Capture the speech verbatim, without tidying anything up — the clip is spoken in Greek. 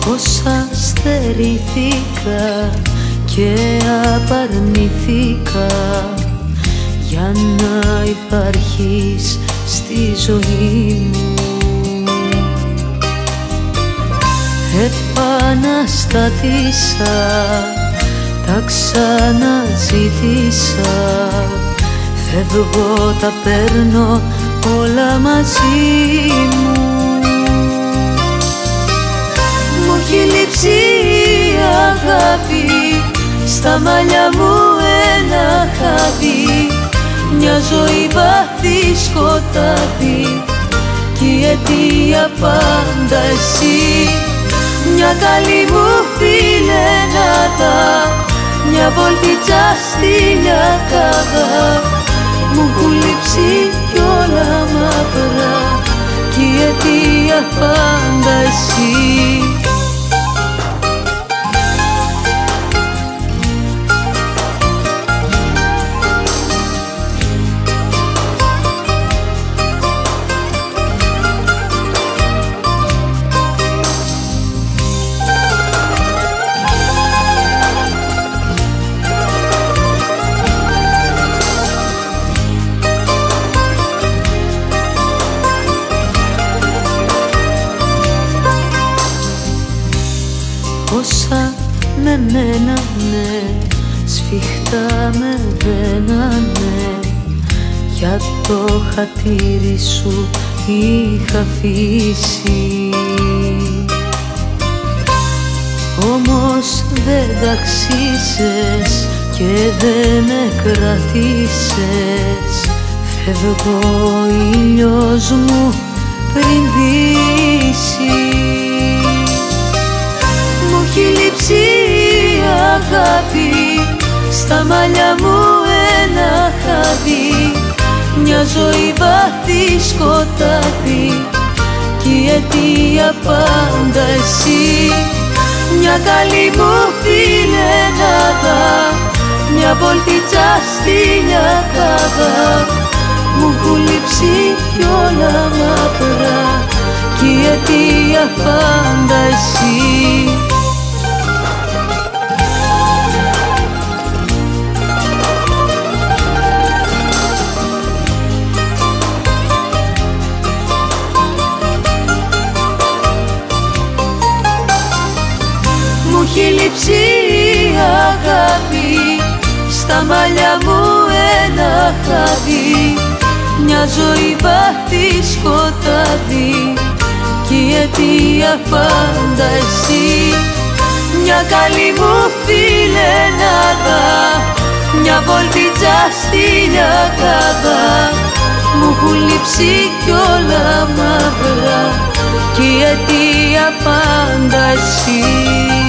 Όσα στερήθηκα και απαρνηθήκα για να υπάρχεις στη ζωή μου. Επαναστατήσα, τα ξαναζήτησα, φεύγω, τα παίρνω όλα μαζί μου. Μου έχει λείψει η αγάπη, στα μαλλιά μου ένα χάδι, μια ζωή βαθύ σκοτάδι κι η αιτία πάντα εσύ. Μια καλή μου φιλενάδα, μια βολτίτσα στη λιακάδα, μου έχουν λείψει κι όλα μαύρα κι η αιτία πάντα εσύ. Όσα με μένανε, σφιχτά με δένανε, για το χατήρι σου είχα αφήσει. Όμως δεν τ' αξίζες και δεν με κρατήσες, φεύγω, ο ήλιος μου πριν δύσει. Μου έχει λείψει η αγάπη, στα μαλλιά μου ένα χάδι, μια ζωή βαθύ σκοτάδι κι η αιτία πάντα εσύ. Μια καλή μου φιλενάδα, μια βολτίτσα στη λιακάδα, μου έχουν λείψει κι όλα μαύρα κι η αιτία πάντα εσύ. Μου έχει λείψει η αγάπη, στα μαλλιά μου ένα χάδι, μια ζωή βαθύ σκοτάδι κι η αιτία πάντα εσύ. Μια καλή μου φιλενάδα, μια βολτίτσα στη λιακάδα, μου έχουν λείψει κι όλα μαύρα κι η αιτία πάντα εσύ.